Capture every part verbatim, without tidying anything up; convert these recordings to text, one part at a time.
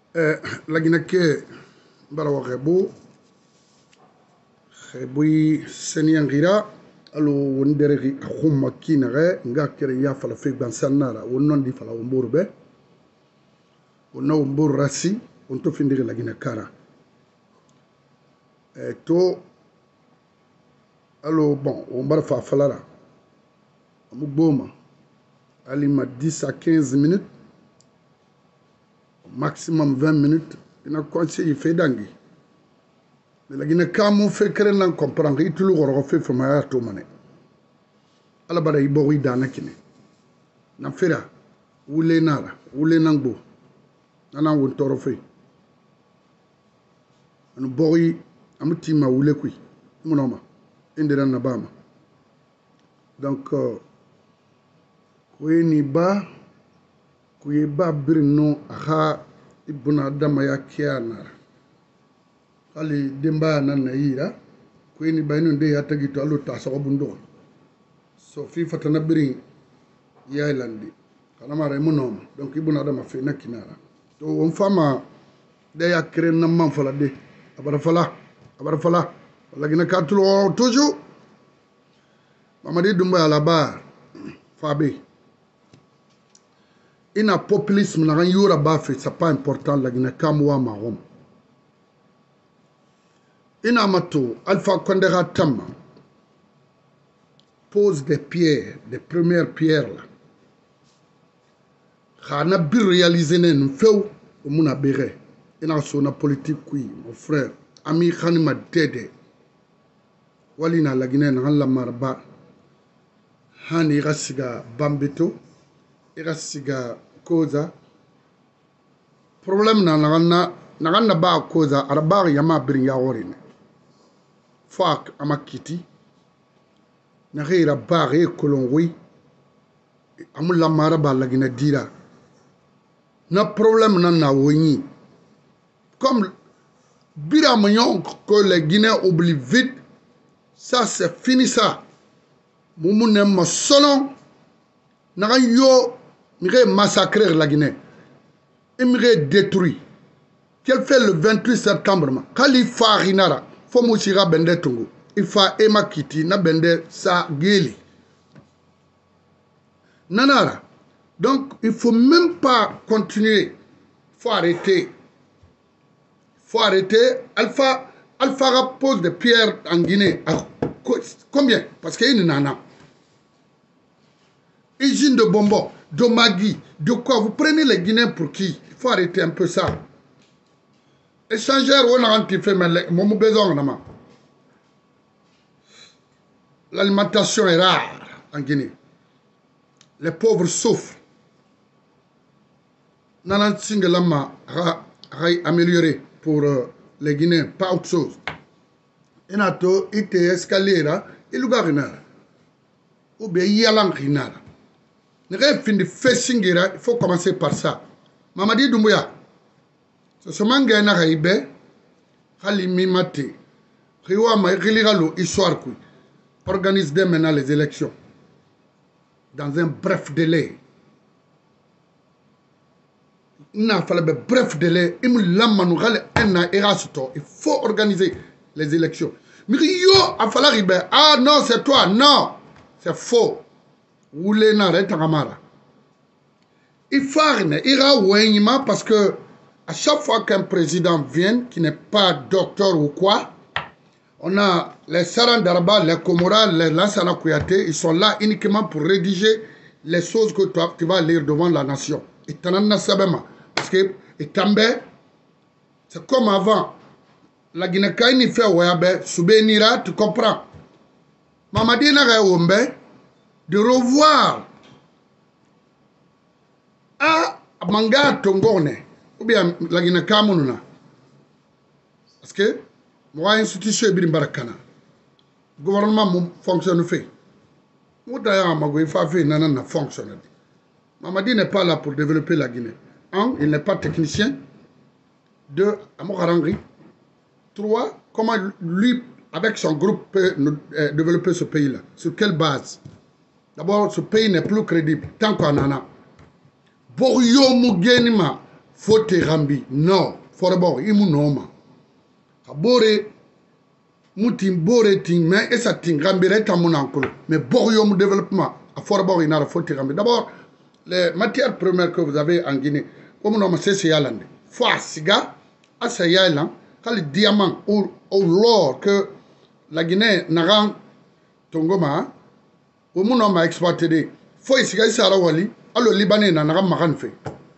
La Guinée Barawarebu, Rebui Senyangira, allo Wonderi Huma Kinare, Ngakere Yafala Fig Bansanara, ou non di Fala Umburbe, ou no Umbur Rassi, on to finir la Guinée Kara. Et to, allo bon, on va faire Falara. Muboma, Alima dix à quinze minutes. Maximum vingt minutes, il a conseillé fait d'angi. Mais la Guinée Kamou fait qu'elle n'en comprend pas, il tout le monde fait faire ma tout mané. Alors bah il boit dans la Guinée. N'affaire, où les nara, où les nangbo, n'en ont toro fait. On boit, on tima où les kui, mon homme, indéran nabama. Donc, oui ni ba. Kuye ba birno aha ibuna dama ya kiana ali demba nan na yira kuye ni bayno de ya tagito alu ta so bundo so fi fatana birin ya landi kana mara munom donc ibuna dama fe nakinara to on fama de ya kren na man fala de abara fala abara fala wala gina katulo toujours mamadi dumba ala ba fabe. Ina populisme na yura bafe, c'est pas important la Guinée Kamwa Mahom. Ina mato Alpha Condera Tama pose des pierres, des premières pierres là. Khana bir réaliser ne feu au muna béré. Ina sona politique oui, mon frère, ami Khanima Dede. Walina la Guinée na la marba. Hani rasiga bambito. Irasiga koza problème na na na na ba koza araba yama birin ya worine fak amakiti na gira ba re kolonwi amula maraba la Guinée dira na problème na na woni comme bira magnon que les Guinéens oublient vite ça c'est fini ça mumune masono na yo Mire massacrer la Guinée. Et mire détruit. Qu'elle fait le vingt-huit septembre. Khalifa Rinara. Faut moussira bende tungu. Il faut Emma Kiti na bende sa geli. Nanara. Donc, il ne faut même pas continuer. Il faut arrêter. Il faut arrêter. Alpha, Alpha pose des pierres en Guinée. Combien? Parce qu'il y a une nana. Usine de bonbons. De Magui, de quoi vous prenez les Guinéens pour qui? Il faut arrêter un peu ça. Échangeur, on a un petit fait, mais mon besoin, l'alimentation est rare en Guinée. Les pauvres souffrent. Nanan Singalama a amélioré pour euh, les Guinéens, pas autre chose. Il a tout été escalier là, il a ou bien il y a l'enrinara. Il faut commencer par ça. Mamadi Doumbouya, c'est ce que je suis dit, Halimi Mate, Riwama Riliralo, Histoire, organise dès maintenant les élections. Dans un bref délai. Il n'a fallu un bref délai. Il faut organiser les élections. Mais yo, a fallu ah non, c'est toi, non, c'est faux. Il faut ira parce que à chaque fois qu'un président vient qui n'est pas docteur ou quoi, on a les Saran Darba, les Komora, les Lansana Kouyaté, ils sont là uniquement pour rédiger les choses que toi, tu vas lire devant la nation. Et parce que c'est comme avant. La Guinée-Kaini fait Ouayabe, Soubenira, tu comprends. Mamadi n'a Wombe de revoir à Manga Tongone ou bien la Guinée Kamouna. Parce que moi, institution est bien barakana. Le gouvernement fonctionne fait. Moi, d'ailleurs, il faut faire nanana fonctionne. Mamadi n'est pas là pour développer la Guinée. Un, il n'est pas technicien. Deux, Amokarangri. Trois, comment lui, avec son groupe, peut euh, développer ce pays-là? Sur quelle base? D'abord, ce pays n'est plus crédible, tant qu'on en a. Borio Mugenima, Fote Rambi, non, Forebor, Imu Noma. Bore, Moutin Bore Ting, mais et ça Ting Rambire mon oncle. Mais Borium développement, à Forebor, il n'a pas Fote Rambi. D'abord, les matières premières que vous avez en Guinée, comme on a dit, c'est Yalande. Fois Siga, à Sayalan, quand le diamant ou l'or que la Guinée n'a pas Tongoma, au monde on a exploité, faut Siga Sarawali, alors le Libanais n'a pas maran fait.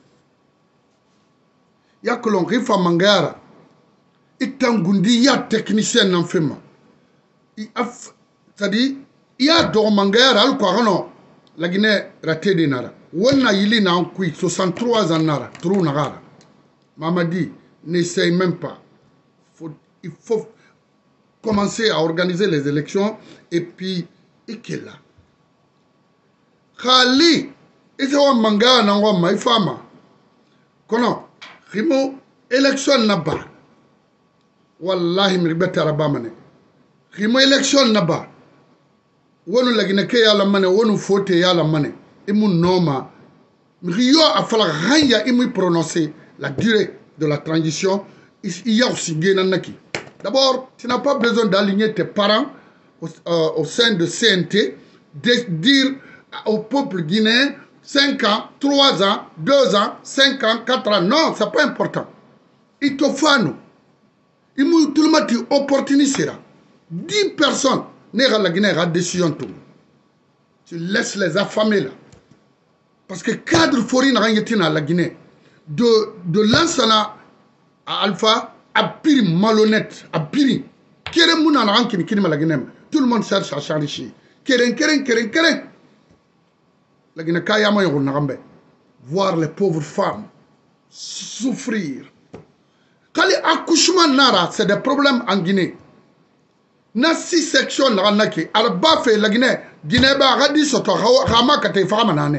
Il y a que l'on rifa mangara. Il y a technicien dans le film. C'est-à-dire, il y a deux mangara, la Guinée raté des nara. On a eu un coup, soixante-trois ans nara, trop nara. Mamadi, n'essaye même pas. Faut, il faut commencer à organiser les élections et puis, et qu'est là? Khali, et c'est un mangara, n'a pas fama. Comment? Rimo élection naba. Wallahi mirbete arabamane. Rimo élection naba. Wonu lagine ke yala mane wonu fote yala mane. Imu noma. Rio a fallu ranya imu prononcer la durée de la transition. Il y a aussi naki. D'abord, tu n'as pas besoin d'aligner tes parents au, euh, au sein de C N T, de dire au peuple guinéen cinq ans, trois ans, deux ans, cinq ans, quatre ans. Non, ce n'est pas important. Il te faut nous. Il m'a tout le monde dit opportuniste. dix personnes n'est pas la Guinée à décision. Tu laisses les affamés là. Parce que cadre forin n'a rien à la Guinée. De, de l'ansana à Alpha, à pire malhonnête, à pire. Kéré mouna n'a rien qui n'est la Guinée. Tout le monde cherche à changer. Kéré, kéré, kéré, kéré. La Guinée, voir les pauvres femmes souffrir. Quand les accouchements nara, c'est des problèmes en Guinée. Na six sections nara qui, alors bas fait la Guinée, Guinée ba radi soto rama kate fama nane.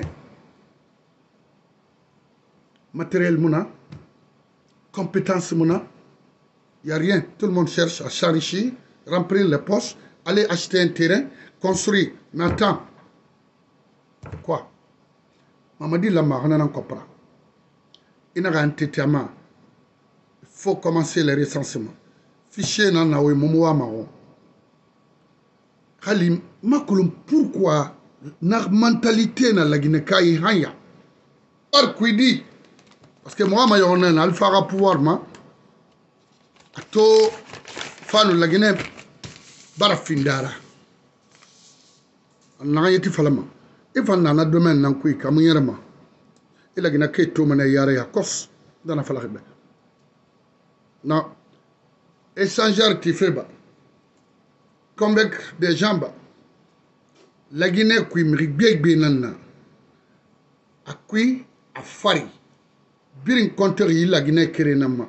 Matériel mouna, compétence mouna, y a rien. Tout le monde cherche à s'enrichir, remplir les poches, aller acheter un terrain, construire, n'attend. Quoi? Mamadi Lama, on en comprend. Il y a un tétament. Il faut commencer les recensements. Fichier nan na oui momoa maro. Khalim, makulum pourquoi na mentalité na la Guinée kai hanya. Par qui dit parce que moi ma yona alpha ra pouvoir ma ato fanu la Guinée barafindara. Na yeti falama. Il faut que domaine nan kui kamuyerma. Il a gina ke to mena yare ya kos dana fala khbe. Non. Échanger ti feba. Convaincre des gens ba. La Guinée kui mrigbe gbe nanna. A kui a fari. Birin compteur yi la Guinée kere nama.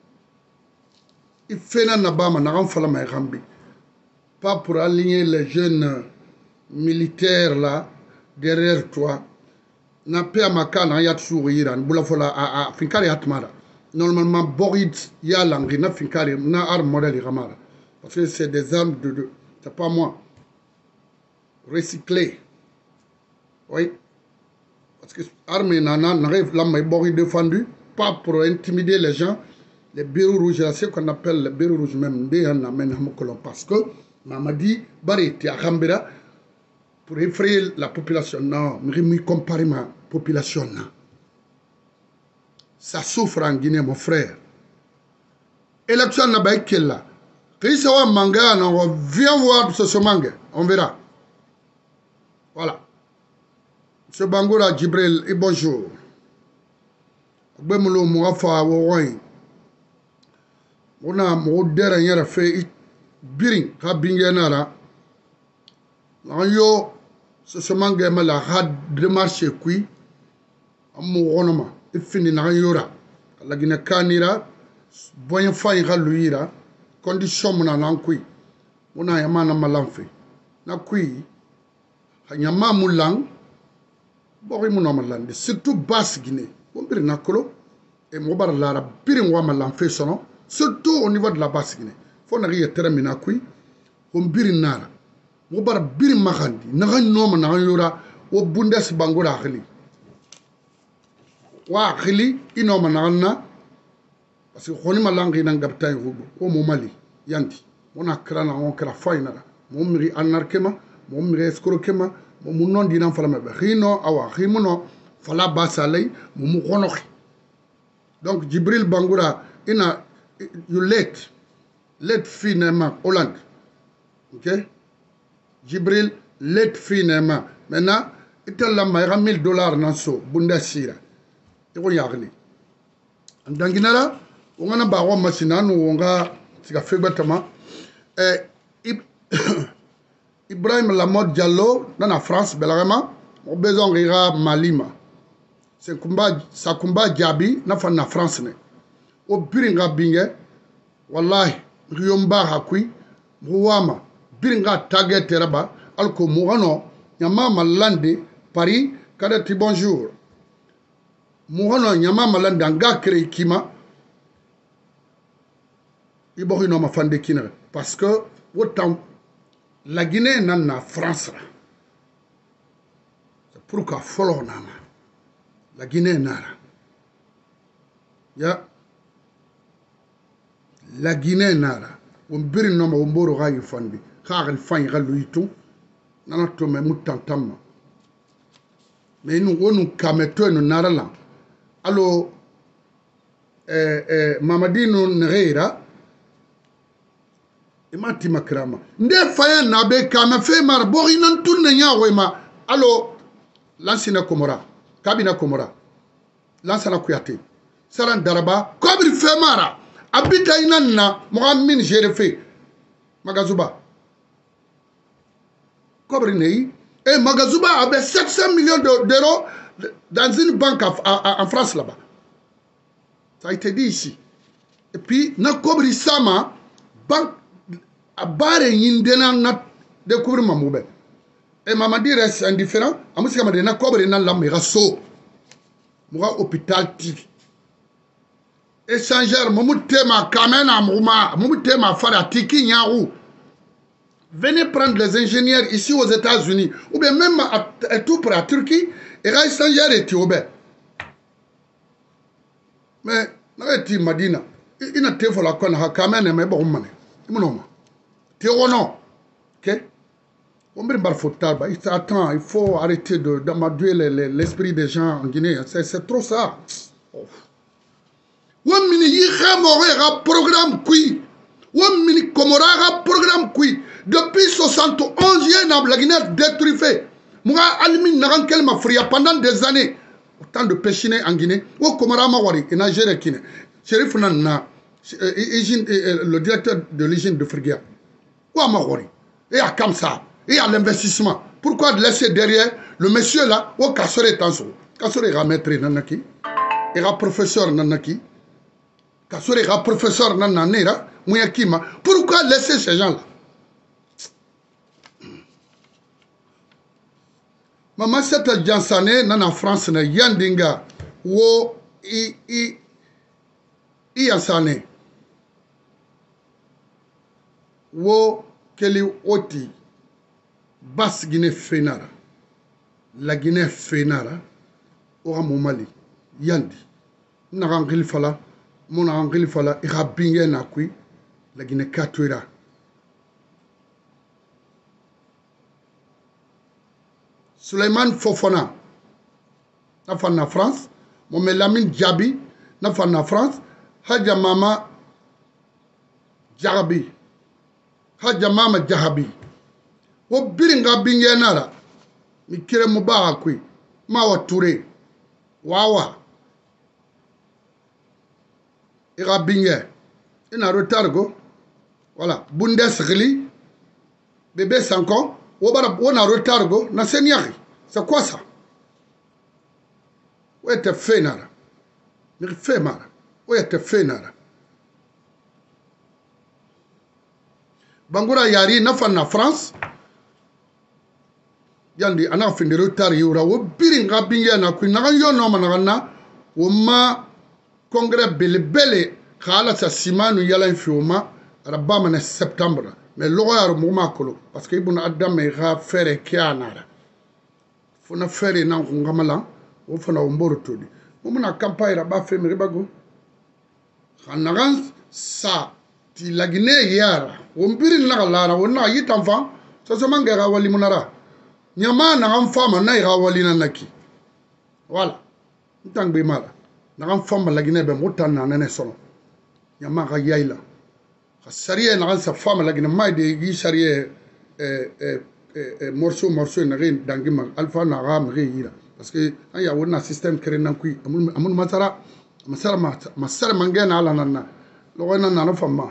Il fait na nabama na ran fala may rambi. Pas pour aligner les jeunes militaires là derrière toi. Na pe amaka na yat sourire bula fola a a finkari atmara. Normalement borid ya langi na finkari na arme modèle ramara. Parce que c'est des armes de, de c'est pas moi. Recyclé. Oui. Parce que arme nana n'arrive là mais borid défendu pas pour intimider les gens. Les bureaux rouges, c'est ce qu'on appelle les bureaux rouges même parce que Mamadi Bari ti akambira pour effrayer la population. Non, mais je compare ma population. Ça souffre en Guinée, mon frère. Élection n'a pas été là. Quand il s'en va manga, on vient voir ce manga. On verra. Voilà. M. Bangoura Djibril, et bonjour. Bemolo Mouafa Wawain. On a mon dernier fait biring, Rabinganara. Yo, ce sement game la had de marché qui amouronnama, il finit na yora. La Guinée Kanira, boyen faille raluira, condition mon ankui. On a yamana malamfe. Na qui, Hanyama Moulang, Borimunamalande, surtout basse Guinée. On bir nakolo, et Mobar Lara, biring wamalamfe sono, surtout au niveau de la basse Guinée. Faut n'a rien terminer à qui, on bir nara. Mobar bir mahandi nagan noma nagan yora o bundes bangola khali wa khili ino manana parce que khoni malangi nan gabtay rubo o mo mali yanti mona krana on kra faynara mo miri anarkema mo miri eskrokema mo non dinan fala mebe khino awa khimono fala basalay mo mu khonoxi donc Jibril Bangoura ina you late late finalement Hollande ok Jibril late finalement maintenant italla mayra mille dollars nanso bundasira iko yagli andanginara ongana bawo masinanu onga sika febatama eh Ibrahim Lamode Diallo dans la France belagama on besoin rira malima c'est combat ça combat Diaby na fa na France ne o biringa binge wallahi riyomba hakui muwama biringa target teraba alko muhano nyama malande Paris kadati bonjour muhano nyama malande anga kre kima ibori no mafande kinere parce que autant la Guinée n'a France c'est pourquoi follow nana la Guinée nara ya la Guinée nara on biri no ma mboro ga yifandi xagal fañ ga luitu nana to me mutantam mais nous on kameto no nara la allo eh eh Mamadou Nereira imati makrama nde faye na be kama fe mar bori nan tunne nya wema allo lansina komora kabina komora lansana kuyate saran daraba kobri fe mara abita inanna mohamed jerefe magazuba kobri nei et magazuba avait sept cents millions d'euros dans une banque en France là-bas ça a été dit ici et puis na kobri sama banque a bare yindena na découvrir mamoube et Mamadi reste indifférent amusika madena kobre na la miraso muga hôpital ti échangeur momutema kamena muma momutema fara tiki nyaru venez prendre les ingénieurs ici aux États-Unis ou bien même à, à tout près à Turquie et là échangeur éthiopien mais na eti Madina ina tefola kona ha kamena me bo mane imunoma Théronon, ok? Il faut arrêter d'amadouer l'esprit des gens en Guinée. C'est trop ça. Wamini Yikhamore programme qui Wamini Komora programme qui depuis soixante et onze, la Guinée détruite. Moura Almin Narankel Mafria pendant des années. Autant de péchiner en Guinée. Ou Komora Mawari, et Nigeria Kine. Shérif Nana, le directeur de l'hygiène de Friguia. Et à comme ça, et à l'investissement. Pourquoi laisser derrière le monsieur là, au Kassore Tanso, Kassore ira maître Nanaki, ira professeur Nanaki, Kassore ira professeur Nananera, Mouyakima. Pourquoi laisser ces gens là? Maman, cette Jansane, Nana France, na Yandinga, wo i i i Yansane. Wo keli oti bas Guinée fenara la Guinée fenara ora mo Mali yandi na rangil fala mon rangil fala ira binge na kui la Guinée katuira Souleymane Fofana na fa na France mo Lamine Diaby na fa na France Hadja Mama Diaby Hadja Mama Jahabi wo biringa binge nara mikire mubaha kwi mawa Touré wawa ira binge ina retargo voilà Bundesliga bébé Sanko wo bara wona retargo na seniari c'est quoi ça ouais te fait nara mi fait mara ouais te fait nara Bangoura yari nafa na France yandi ana fin de retard yura wo biringa binge na ku na yo no manana wo ma congrès belebele khala sa simanu yala fioma rabama na septembre mais loyar muma kolo parce que ibuna adam e ga fere kianara funa fere na ngamala wo fana wo mboro todi on a campagne là-bas fait meribago en avance ça ti la Guinée yara on biri na la on na yit enfant ça se manga ga wali munara nyama na am fama na ga wali na naki voilà ntangbe mala na am fama la Guinée be mutana na ne solo nyama ga yaila sariye na sa fama la Guinée mai de gi sariye eh eh morceau morceau na rin dangima alpha na ga mri yira parce que il y a un système qui est là qui amul masara masara masara mangena ala nana lo na na fama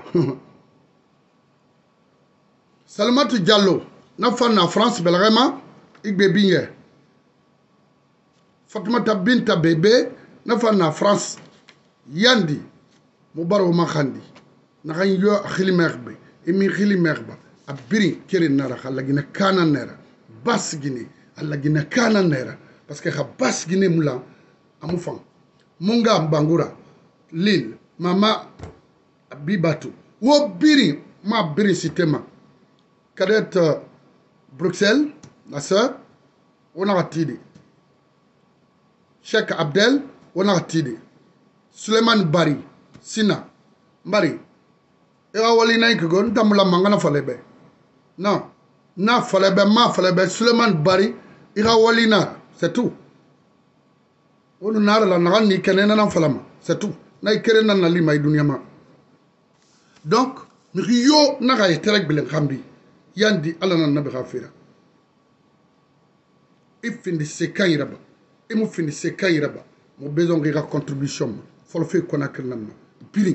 Salamatou Diallo na fa na France belrema igbe binye Fatoumata Binta bébé na fa na France yandi mubaro ma khandi na kan yo khili merbe emi khili merba abiri kere nara khalla gina kana nera bas gine alla gina kana nera parce que Khabas Guinée Moula, Amoufan, Munga Mbangura, Lille, Mama Bibatu, ou Biri, ma Biri Sitema, Cadette uh, Bruxelles, la sœur, on a raté. Cheikh Abdel, on a raté. Suleiman Bari, Sina, Bari, et Awali Naïkgon, Tamula Mangana Falebe. Non, na Falebe, ma Falebe, Suleiman Bari, Ira Walina. C'est tout. On n'a la narani kenena falama. C'est tout. Na ikerena na lima idunyama. Donc, Rio n'a été bilen khambi. Yandi alana nabi khafira. Ifindi sekairaba. Imu findi sekairaba. Mo besoin de contribution. Faut le faire connaître nan. Pili.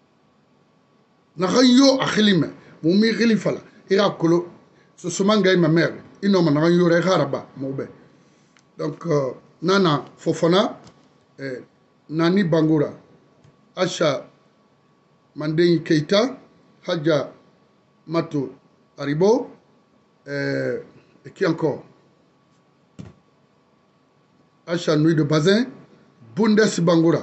Na Rio akhilima. Mo mi khilifala. Ira kolo. So somanga ma mère. Inoma na Rio re kharaba mo be. Donc, euh, Nana Fofana, eh, Nani Bangoura, Acha Mandei Keita, Hadja Mato Haribo, eh, et qui encore? Acha Nuit de Bazin, Bundes Bangoura.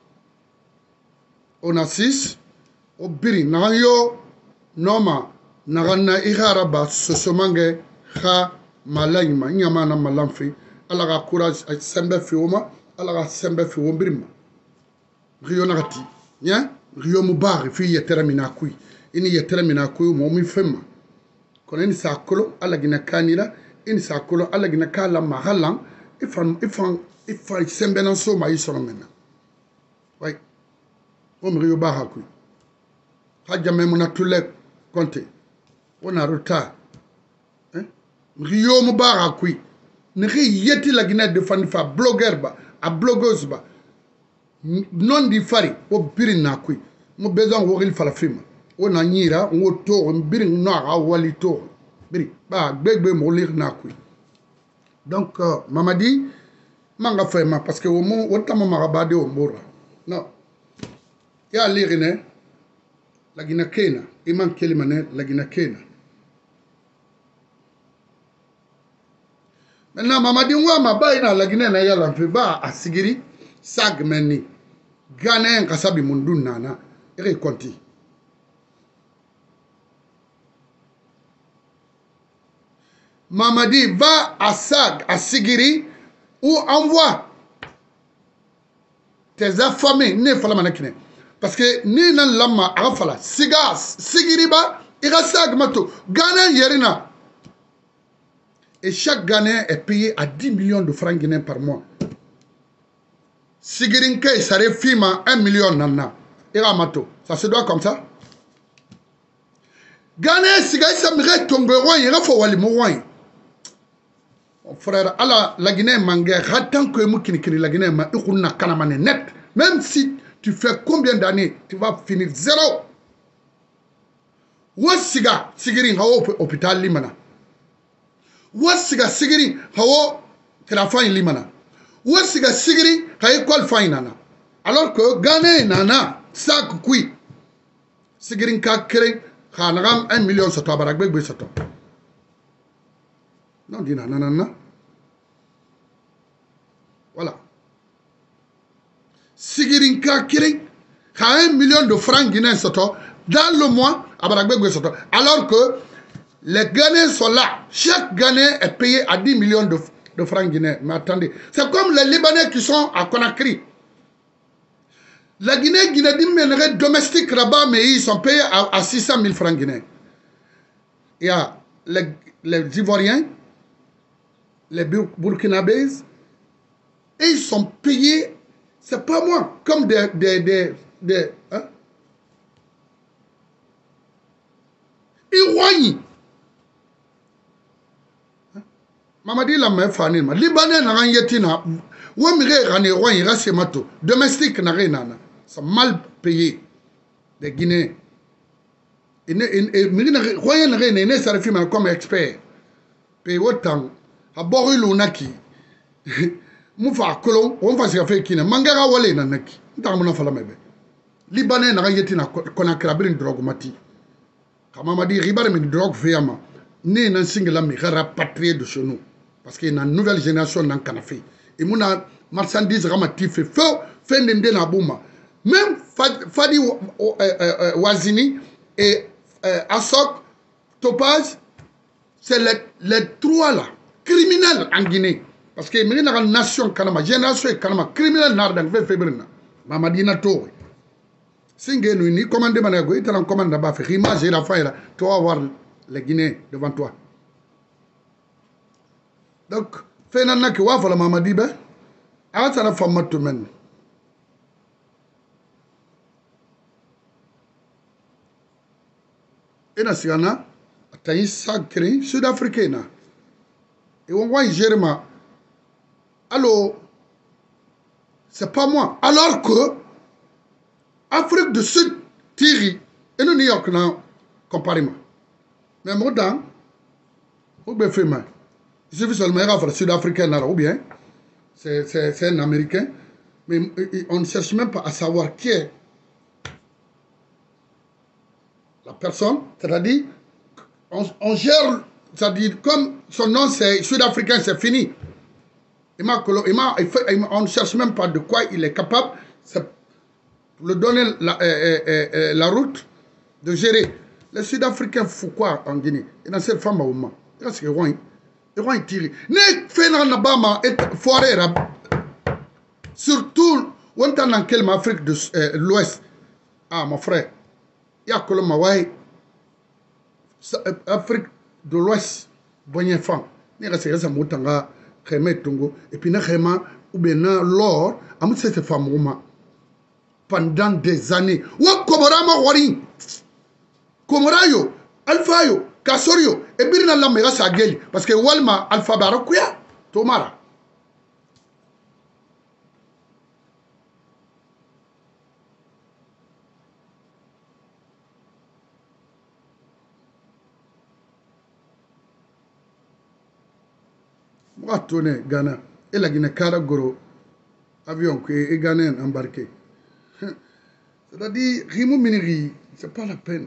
On a six, Obiri, Narayo, Noma, Narana Iharaba, Sosomange, Ha, Malaima, Nyamana Malamfi. Allah a courage à sembe fioma, Allah a sembe fiombrima. Rio nagati, nya, Rio mubari fi yetermina kui. Ini yetermina kui momi fema. Kono ini sakolo Allah gina kanira, ini sakolo Allah gina kala mahalang, ifan ifan ifan sembe nan so ma yisono mena. Wai. Om Rio baha kui. Hadja memuna tule konte. Ona rota. Hein? Rio mubara kui. Nri yeti la Guinée de Fanifa, blogueur ba, a blogueuse ba, non di fari, o biri na kui, mo besoin woril falafima, o na nyira, o to, biri na a wali to, biri, ba, gbegbe mo lir na kui. Donc, uh, Mamadi, manga fema, parce que au moins, o tamo marabade o mora. Non. Ya lirine, la Guinée kena, iman kelimane, la Guinée kena. Maintenant, Mamadi Ouama, Baïna, la Guinée, n'a pas fait bas à Sigiri, Sagmeni, Ghanéen, Kassabi Mundun Nana, et Conti. Mamadi va à Sag, à Sigiri, ou envoie tes affamés, ne fala manakine. Parce que ni nan lama, arafala, Sigas, Sigiri ba, ira Sag mato, Ghanéen Yerina. Et chaque Ghanéen est payé à dix millions de francs guinéens par mois. Sigirinke, ça refima un million nana. Et Ramato, ça se doit comme ça. Ghanéen, si Gaïsa mire tombe roi, il faut aller mourir. Mon frère, Allah, la Guinée mangé, tant que Moukini, la Guinée m'a eu kanamane net. Même si tu fais combien d'années, tu vas finir zéro. Où siga, Sigirin, hôpital Limana. Wasiga sigiri hawo trafan limana. Wasiga sigiri hay kwal fainana. Alors que Ghana nana sak kui. Sigirin ka kere khanagam un million soto barak beg be soto. Non dina nanana. Voilà. Sigirin ka kere un million de francs guinéens soto dans le mois à barak beg be soto. Alors que les Ghanéens sont là. Chaque Ghanéen est payé à dix millions de, de francs guinéens. Mais attendez, c'est comme les Libanais qui sont à Conakry. La Guinée, Guinée dit domestique là-bas, mais ils sont payés à, à six cent mille francs guinéens. Il y a les, les Ivoiriens, les Burkinabés, et ils sont payés, c'est pas moi, comme des... des, des, des hein? Ils roignent. Mamadi la me fani ma Libanais na ran yetina wo mi re ran roigne rase mato domestique na re nana c'est mal payé des Guinéens et et mi na roigne na re ne ça refime comme expert pay autant a borilu naki mu fa kolon on fa se fait kina mangara wale na naki nta mo na fala mebe Libanais na ran yetina kona krabrin drogue mati kama madi ribar mi drogue fiama né nan singla mi rapatrié de chez nous parce qu'il y a une nouvelle génération dans le canapé. Et mon marchandise ramati fait feu, fait n'ende na bouma. Même Fadi Wazini et Assok, Topaz, c'est les, les trois là, criminels en Guinée. Parce que il y a une nation kanama, génération kanama, criminel n'ardang fait fébrina. Mamadina Toure. Singé nous ni commandé manago, il est en commande là-bas, fait image et la faille là, tu vas voir les Guinéens devant toi. Donc, fait nana ki wa fala Mamadi be, a ta na fama to men. Ina sigana tayi sacré sud-africain. Et on voit Jéréma. Alors, c'est pas moi. Alors que Afrique du Sud tiri et New York na comparément. Mais moi dans ou be fait mal. Il suffit seulement de sud-africain ou bien c'est un américain, mais on ne cherche même pas à savoir qui est la personne, c'est-à-dire on, on gère, c'est-à-dire comme son nom c'est sud-africain, c'est fini. Il m'a, il m'a, on ne cherche même pas de quoi il est capable, c'est pour lui donner la, euh, euh, euh, la route de gérer. Les Sud-Africains font quoi en Guinée? Il y a cette femme à Ouma. Il y a ce qu'ils ils vont tirer. Ne fait n'abama et forêt surtout on est dans quelle Afrique de euh, l'Ouest. Ah mon frère, il y a que le Mawai Afrique de l'Ouest bonne femme. Ni reste reste motanga kheme tongo et puis na khema ou bien na l'or amu cette femme Ouma pendant des années. Wa komorama wari komorayo alfayo Kasorio, et bien la mera sageli, parce que Walma Alpha Barokuya, Tomara. Moi, tourné Ghana, et la Guinée Karagoro, avion qui est Ghanéen embarqué. C'est-à-dire, Rimou Miniri, c'est pas la peine.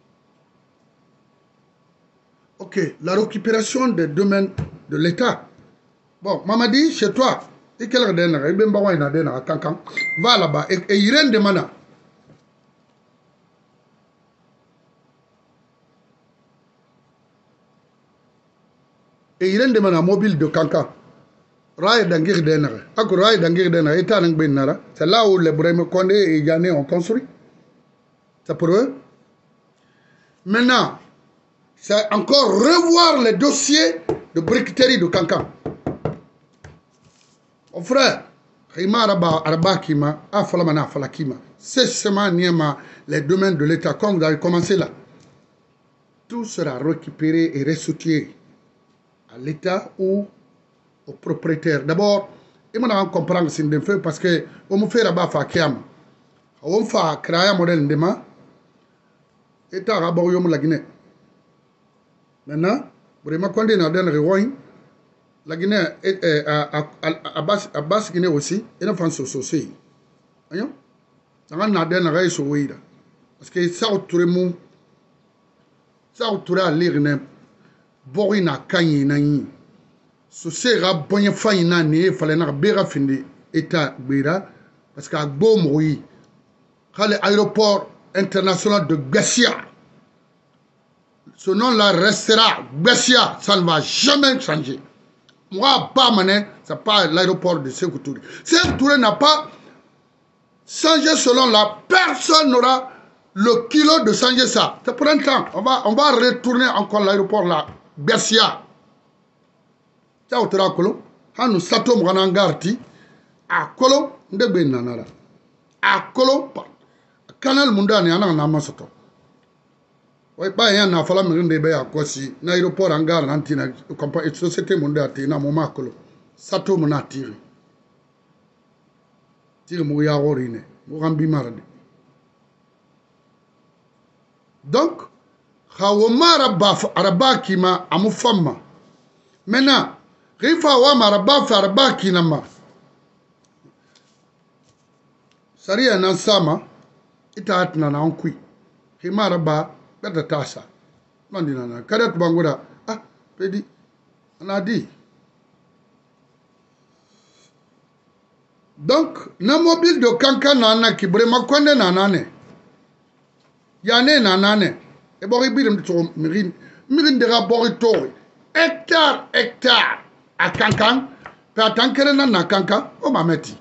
Ok, la récupération des domaines de l'État. Bon, Mamadi, chez toi, et quel est le Kankan, va là-bas et Irène demande. Et Irène demande un mobile de Kankan. Rai d'Angir Denara. Ako Rai d'Angir Denara, État Nara. C'est là où les Brême Condé et Ghané ont construit. C'est pour eux. Maintenant, c'est encore revoir les dossiers de briqueterie de Kankan. Mon frère, c'est seulement les domaines de l'État, comme vous avez commencé là. Tout sera récupéré et restitué à l'État ou aux propriétaires. D'abord, il faut comprendre ce que fait parce que on me fait là-bas faire Kiam. On fait créer un modèle de ma État raboyom la Guinée. Maintenant, vraiment, quand on est dans le la Guinée, à base Guinée aussi, il y a un France aussi. Voyons? Ça va dans le rail sur Ouida. Parce que ça, autour de ça, autour de l'île, Borina Kanyi Nani. Ce sera bon faille nani, il fallait n'a pas fini État Bira. Parce qu'à Beaumoui, l'aéroport international de Gassia. Ce nom-là restera Bessia, ça ne va jamais changer. Moi, pas mané, ce n'est pas l'aéroport de Sékou Touré. Sékou Touré n'a pas changer selon la personne n'aura le kilo de changer ça. Ça prend un temps. On va, on va retourner encore l'aéroport là. Bersia. Ciao, Terakolo. Hanu Sato Mranangarti. A Kolo, Ndebe Nanara. A Kolo, Canal Mundani, Anna Namasato. Oui, pas un affaire de bé à Kwasi. L'aéroport en gare, Antina, et société mondiale, Tina Momakolo. Sato Monatiri. Tire Mouya Orine. Mourambi Marade. Donc, Hawama Rabaf, Arabakima, Amoufama. Maintenant, Rifa Wama Rabaf, Arabakinama. Saria Nansama, Itaatna Nankui. Himaraba, Beta Tassa. Mandinana, Kadat Bangoda. Ah, Pedi, Anadi. Donc, na mobile de Kanka Nana qui brema konde nanane. Yane nanane. E bori birim to mirin. Mirin de laboratoire. Hectare, hectare. À Kankan. Pe atankere na Kanka. O mameti.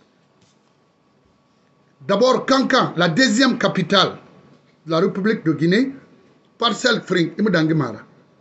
D'abord, Kankan, la deuxième capitale de la République de Guinée. Parcelle Fring. Imudangimara.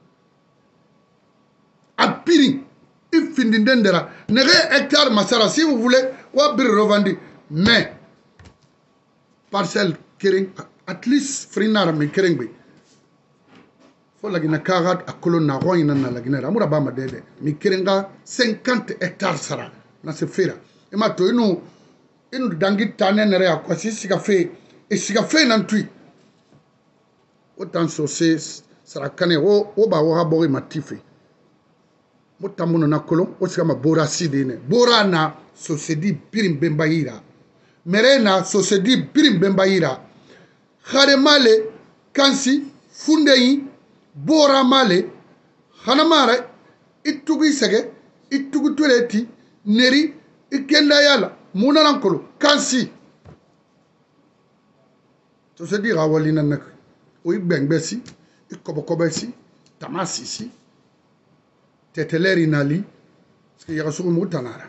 A Piring. Ifindindendera. Nere hectare masara. Si vous voulez. Wabir revandi. Mais. Parcelle Kering. At least Frinar me Kering. Faut la Guinée Karat à Colonne na Royna na la Guinée. Amoura Bama Dede. Mi Kerenga cinquante hectares sara. Na se fera. Et maintenant, nous. Nous dangit tanen nere à quoi si si fait. Et si fait n'antui. Autant saucé. Sara kane. O. O ba o habori matife. Motamono na kolon. O sikama bora sidene. Bora na. Sosedi birim bembaira. Merena sosedi birim bembaira. Khare male kansi fundeyi bora male hanamara itugu isege itugu tuleti neri ikenda yala munanankolo kansi sosedi rawalina nak oyi bengbesi ikobokobesi tamasisi teteleri nali parce que yasugu mutanara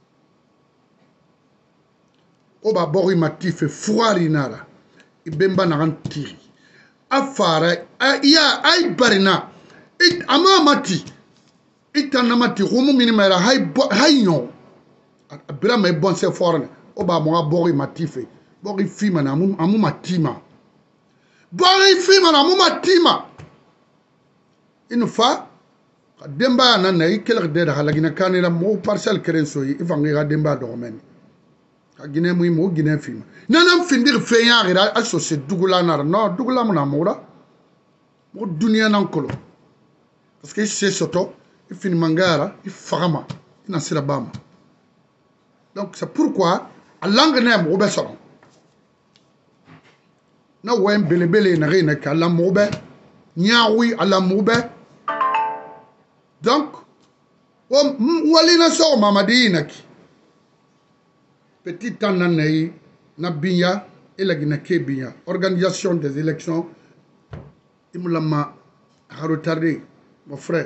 Oba bori matif froid nara ibemba na antiri afara ya ay barina it amamati itanamati rumu minimera hay hayo abira me bon c'est fort oba mo bori matif bori fima na amu amu matima bori fima na amu matima une fois demba na na ikel de da halagina kanira mo parcel kerenso yi ifangira demba do men Guinée mouy mo Guinée film nanam findir feyan ira associé dugula nar non dugula mona mora mo dunia nan kolo parce que c'est soto il fin mangara il fama ina sira bama donc c'est pourquoi a langue nem mo be so na wem bele bele na rena ka la mo be nyawi ala mo be donc wali na so mamadina ki Petit temps nanaï, na binya et la Guinée binya. Organisation des élections, il me l'a retardé, mon frère.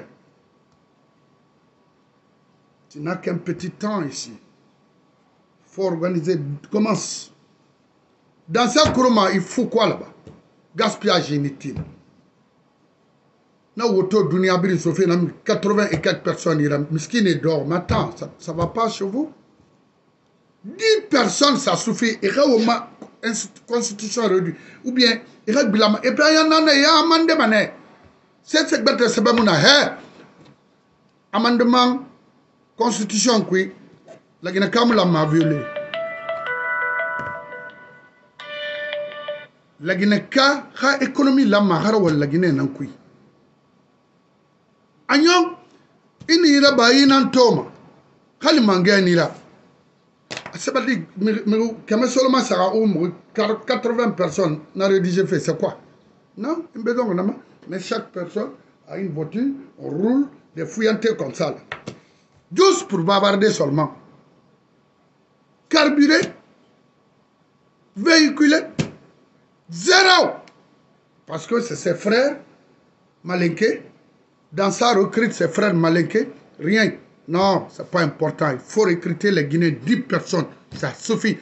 Tu n'as qu'un petit temps ici. Il faut organiser. Commence. Dans ce courant, il faut quoi là-bas? Gaspillage inutile. Na woto dunia biri sofi na quatre-vingt et quatre personnes ira miskine dort. Mais attends, ça ne va pas chez vous? dix personnes, ça suffit. Il y a une constitution réduite. Ou bien, il y a un bilan. Et puis, il y a un amendement. C'est ce que c'est un amendement constitution qui la Guinée a violé. La Guinée a économie la la Guinée n'a pas. Agnon, il y a un toma. Kali mangani la. C'est pas dit, mais seulement ça a quatre-vingts personnes n'a rédigé fait, c'est quoi? Non, mais chaque personne a une voiture, on roule des fouillantés comme ça. Là. Juste pour bavarder seulement. Carburer, véhiculer, zéro. Parce que c'est ses frères malinqués. Dans ça, recrute ses frères malinqués, rien. Non, ce n'est pas important. Il faut recruter les Guinéens, dix personnes. Ça suffit.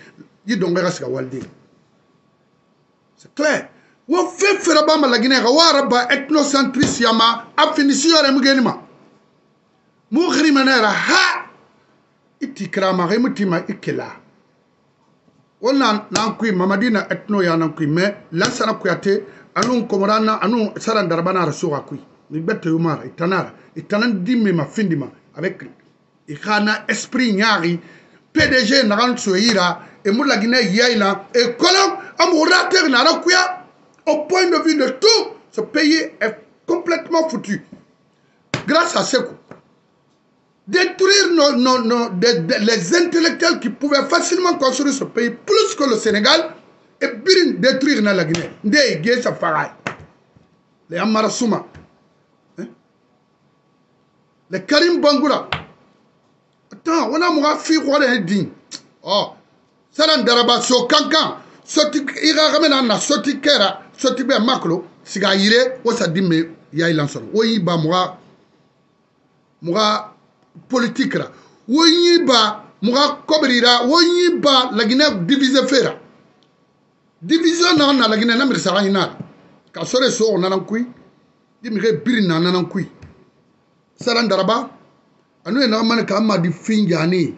yi dongera siga walde c'est clair wo fe fera ba ma la Guinée ga wara ba ethnocentrisme yama affinisiore mugenima mu khrimanera ha itikrama ga mutima ikela wonna nan kui mamadina ethno ya nan kui mais lansana kuyate anun komorana anun saran darbana rasuwa kui ni bette yumara itanara itanan dimme ma findima avec ikana esprit nyari P D G naran soira et pour la Guinée yaina et colon amourateur nara kuya au point de vue de tout ce pays est complètement foutu grâce à Sékou. Détruire nos, nos, nos, de, de, les intellectuels qui pouvaient facilement construire ce pays plus que le Sénégal et bien détruire la Guinée. Ndé Gué Safari, les Amarasuma, hein? Les Karim Bangoura. Attends, on a mon fille Rwanda dit. Oh, Salan Daraba so Kankan, Soti Ira Ramena, Soti Kera, Soti Be Maklo, Siga Ire, Osa Dime Yailanson, Oyiba Moura Moura. Politique là woni ba muga kobrira woni ba la Guinée divisé fera division na na la Guinée na mirsa rayina ka sore so na nan kui dimire birina na nan kui saran daraba anu na man ka ma di finjani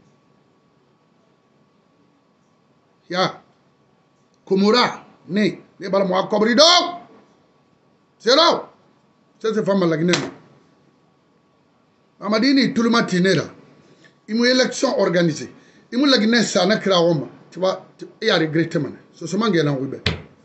ya komora ne ne bala muga kobrido c'est là c'est cette femme la Guinée. Amadini tout le matin là, il y a une élection organisée. Il y a une Guinée ça n'a que la Rome. Tu vois, il y a regretté man. Ce sont mangués là où il est.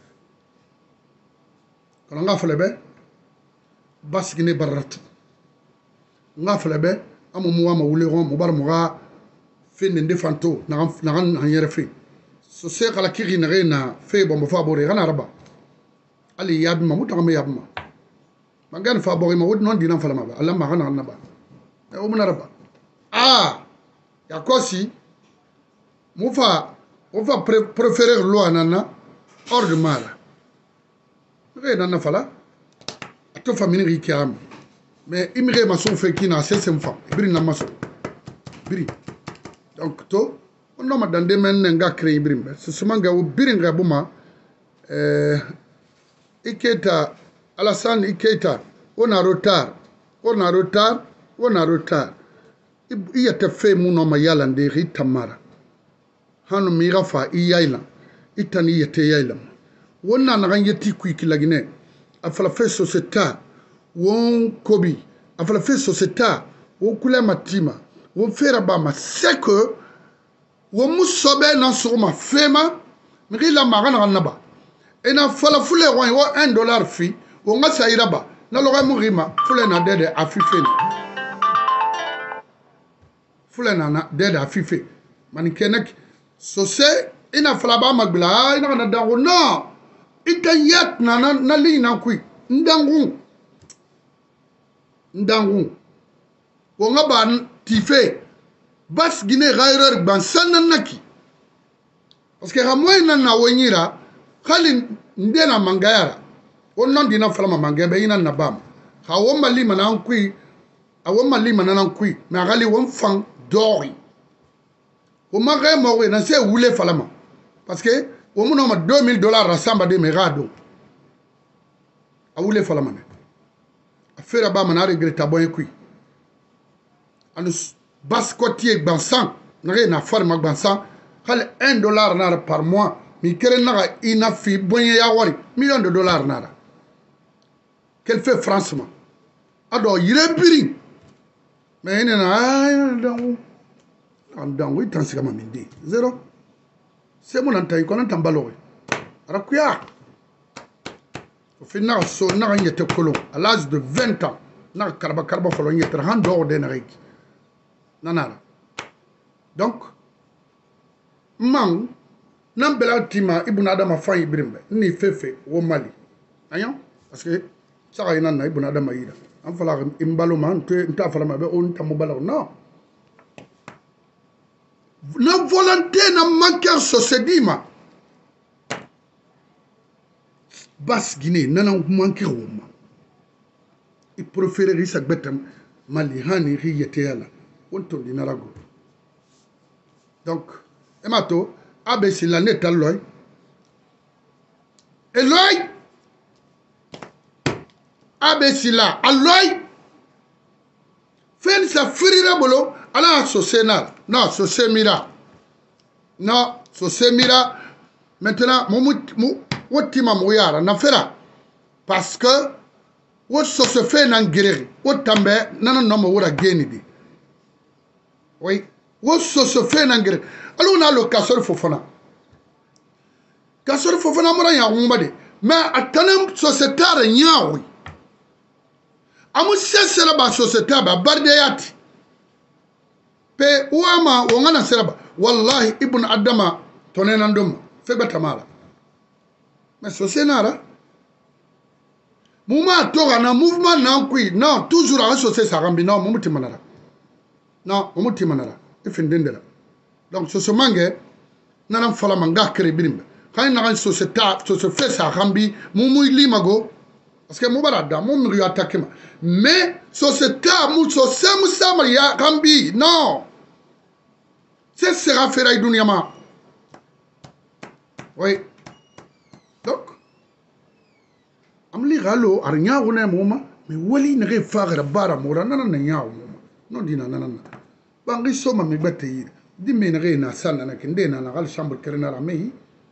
Quand on a fait le bé, bas Guinée barat. On a fait le bé, à mon moment où le rond, moubar moura, fait une défanto, n'a n'a rien fait. Ce c'est qu'à la kiri n'a rien fait bon favori, rien à rabat. Allez yabma, mouta me yabma. Mangan favori, ma would non dinam falama. Allah m'a rien à naba. Ah, yakosi, moufa, on va préférer l'eau nana hors de mal. Rien nana fala, à toute famille rikiam. Mais immigré ma son fait qui n'a assez de femmes. Bri na maso, bri. Donc to, on a dans des men n'enga créé brimbe. Ce sont manga ou biringa bouma. Iketa, Alassane Iketa, on a retard, on a retard. On a retard. Il y a fait mon nom Yalan de Ritamara. Hanu Mirafa, Yailan. Itani yete Yailan. On a rien yeti quick la Guinée. A fait la fête société. On Kobi. A fait la fête société. On coulait ma tima. On fait rabama. C'est que. On moussobe nan sur ma fema. Mais la marana naba. Et na fala foule roi un dollar fi. On a sa iraba. Na lora mourima. Foule na dede a fifene. Fulana na deda fife manikenek so se ina flaba magla ina na dango no ikanyat na na, na lina kui ndangu ndangu wonga ban tife bas Guinée gairer ban sananaki parce que ramoy na na wonyira khali ndena mangayara onnon dina flama mangabe ina na bam ha womma lima na kui awomma lima na kui na gali won fang dori o magre mo na se wule falama parce que o mo no deux mille dollars rasamba de merado a wule falama ne a fera ba mana regretta boy kui anu bas côtier bansan na na forma bansan hal un dollar na par mois mi kere na ina fi bonye ya wari million de dollars na qu'elle fait franchement ado yire biri mais il y a un dans oui, tant que mamindi zéro. C'est mon antaï qu'on entend baloé. Rakuya. Au final, son n'a rien été colon. À l'âge de vingt ans, n'a carba carba folon yet rend d'or d'énergie. Nanara. Donc, man, n'ambela tima ibunada ma faille brimbe, ni fefe au Mali. Ayon, parce que ça a une ibunada maïda. En falloir imbaloman, tu as fallu m'avoir un tamobalo. Non. La volonté n'a manqué sur ce dima. Basse Guinée, n'a manqué au moment. Il préférerait sa bête malihani riyete ala. On tourne dinarago. Donc, emato, abe sila ne taloy eloy abe sila aloy fen sa frira bolo ala so senar non so semira non so semira maintenant mo mo wotima mo yara na fera parce que wo so se fait nan guérir wo tambe nan no mo wora geni di oui wo so se fait nan guérir alors on a le Kassor Fofana Kassor Fofana mora ya ngumba de mais atanam société ra nyawi amu sesela ba société ba barde yati pe wama wongana seraba wallahi ibn adama tonena ndom feba tamara mais société nara Mouma toga na mouvement nan kui non toujours à associer sa rambi non moumuti manara non moumuti manara ifindendela donc ce mangue nanam fala manga kere birimbe quand il a société se fait sa rambi moumou limago parce que moubarada moumou lui attaque mais société mou société moussa maria rambi non c'est sera ferai dunyama oui donc amli galo arnya wona moma me wali na ge fagra bara mora nana na nyawo moma no dina nana bangi soma me bate yi di me na ge na sana na kende na na gal chambre kerena la mei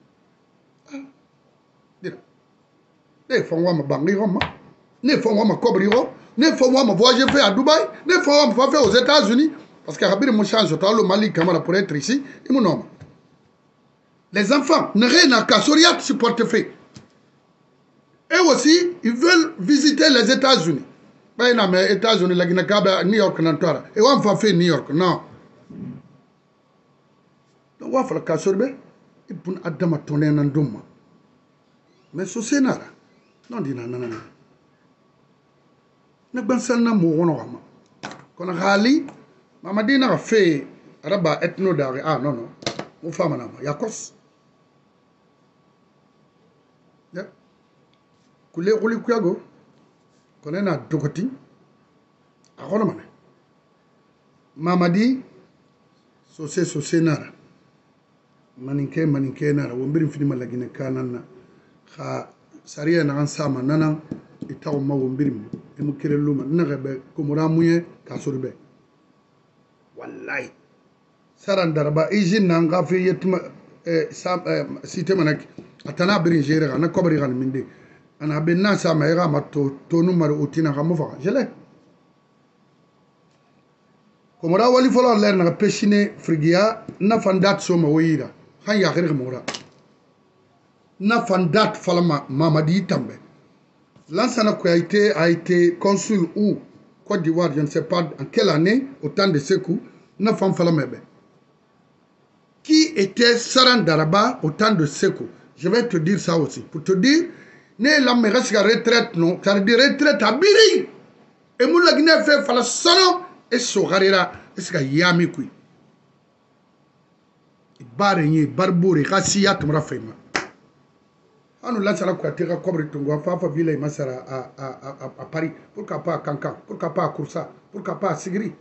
dira ne fongwa ma bangi roma ne fongwa ma kobri ro ne fongwa ma voyage fait à Dubaï ne fongwa ma faire aux États-Unis parce que habir mo change to le Mali Camara pour être ici et mon nom les enfants ne rien à Kassoriat supporte fait. Et aussi, ils veulent visiter les États-Unis. Mais non, mais les États-Unis, la Guinée-Kaba, New York, Nantora. Et on va faire New York, non. Donc, on va faire le cas sur le il peut adama tourner un douma. Mais ce scénario, non, dit non, non, non. Ne pensez pas mourir non. Quand on a ali, maman dit n'a fait araba ethno d'arrêt. Ah non non, mon femme n'a pas. Yakos. Kule kuli kuyago kone na dokoti akono mane mamadi sose sose nara maninke maninke nara wombiri fini malagine kanana kha sariya na ansama nana itaw ma wombiri emu kireluma nagabe komora muye kasurbe wallahi saran darba ijin nanga fi yetima sam site manak atana birin jere na kobri gan minde ana benna sa ma ira mato tonu mari utina gamufa jele komora wali folo ler na peshine frigia na fandat so ma wira han ya khir mora na fandat falama mamadi tambe l'ancien qui a été a été consul ou Côte d'Ivoire je ne sais pas en quelle année au temps de Sékou na fam falamebe qui était Saran Daraba au temps de Sékou. Je vais te dire ça aussi pour te dire ne la me reste retraite non ça veut dire retraite à biri et mon la Guinée fait fala sono et so garira est-ce que yami kui barenye barburi khasiya tumra fema anu lansala ko tira kobri tungo fa fa ville masara à à à à Paris pourquoi pas à Cancan pourquoi pas à Koursa pourquoi pas à Sigri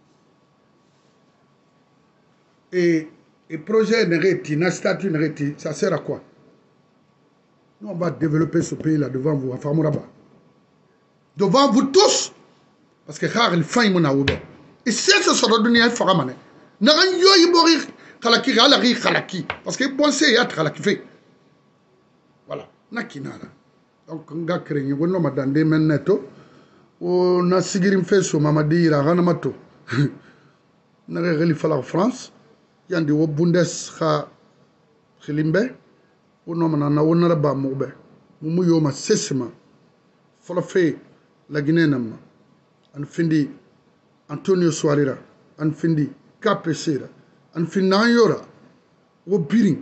et et projet n'arrêti na statut n'arrêti ça sert à quoi? Nous, on va développer ce pays-là devant vous, à Famuraba. Devant vous tous. Parce que car il faille mon aoube. Et c'est ce que donné à Faramane. N'a rien eu mourir Kalaki, Kalaki, Kalaki. Parce que bon, c'est à Kalaki fait. Voilà. Nakinara. Donc, on a créé un homme dans des meneto. On a sigiré une fesse au Mamadi, la Ranamato. On a réalisé la France. Il y a des Bundes, Khilimbe. Uno mana wonara ba mugbe mumu yoma sesima fola fe la Guinée nam an findi Antonio Soarira an findi Capesera an finna yora wo biring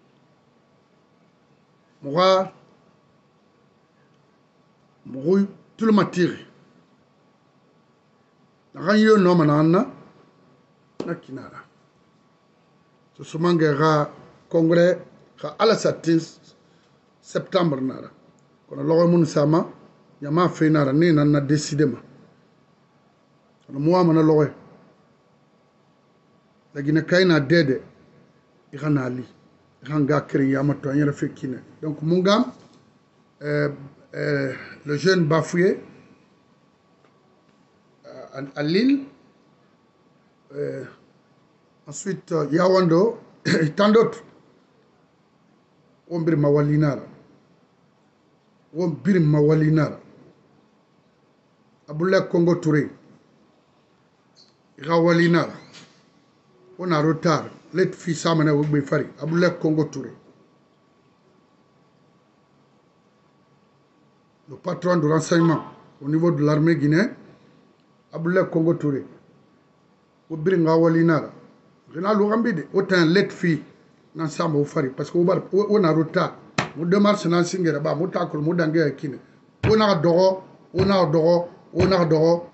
moga moy tout le matiri na yo no mana na nakinara so sumangera congrès à la septembre nara kono logo mun sama yama fe nara ni nan na décider ma kono mo ma na logo la Guinée kayna dede i xana li Ranga créé amato yere fekine. Donc Mungam euh, euh, le jeune bafoué à, à Lille. Euh, ensuite euh, Yawando et tant d'autres. Ombir Mawalinara. Ombir Mawalinara. Aboula Congo Touré. Rawalinara. On a retard. Let fi samana wugbe fari. Aboula Congo Touré. Le patron de renseignement au niveau de l'armée guinéenne. Aboula Congo Touré. Ombir Mawalinara. Rena Lourambide. Autant let fi nan sama ou fari. Parce qu'on a retard. On demande ce nan singera ba. On a on a kine. On a doro. On a doro. On a doro.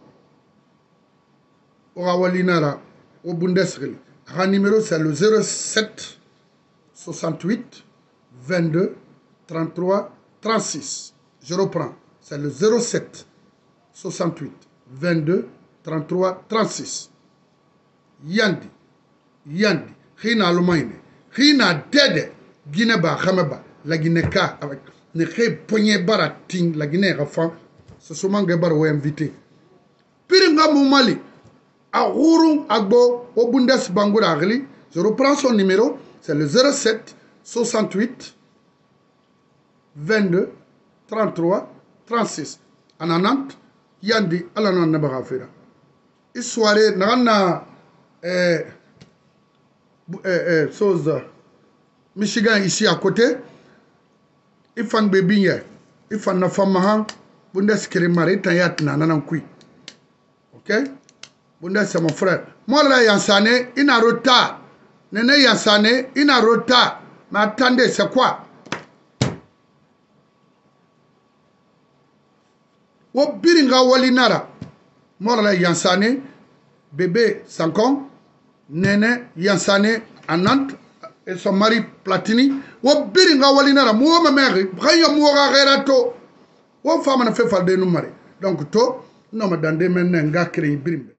Rawalinara. Au Bundesliga. Un numéro c'est le zéro sept soixante-huit vingt-deux trente-trois trente-six. Je reprends. C'est le zéro sept soixante-huit vingt-deux trente-trois trente-six. Yandi. Yandi. Rina Allemagne. Rina Dede. Guinée ba Khameba. La Guinée ka avec. Ne ré poignet barating. La Guinée rafan. Ce sont mange bar ou invité. Piringa Moumali. À Rourou Agbo, au Bundes Bangoura Agli, je reprends son numéro, c'est le zéro sept soixante-huit vingt-deux trente-trois trente-six. En Nantes, Yandi Alanan Nabarafera. Une soirée, Nana, euh, euh, chose, Michigan ici à côté, il faut un bébé, il faut un femme, Bundes Kérimari, Tayat Nanan Kui. Ok? Bunda c'est mon frère. Moi là Yansane, il a retard. Nene Yansane, il a retard. Mais attendez, c'est quoi? Wo biringa walinara. Moi là Yansane, bébé Sankon, Nene Yansane à Nantes et son mari Platini. Wo biringa walinara. Moi ma mère, braya moura rerato. Wo femme na fait falde nous mari. Donc to, non ma dande maintenant nga créé birimbe.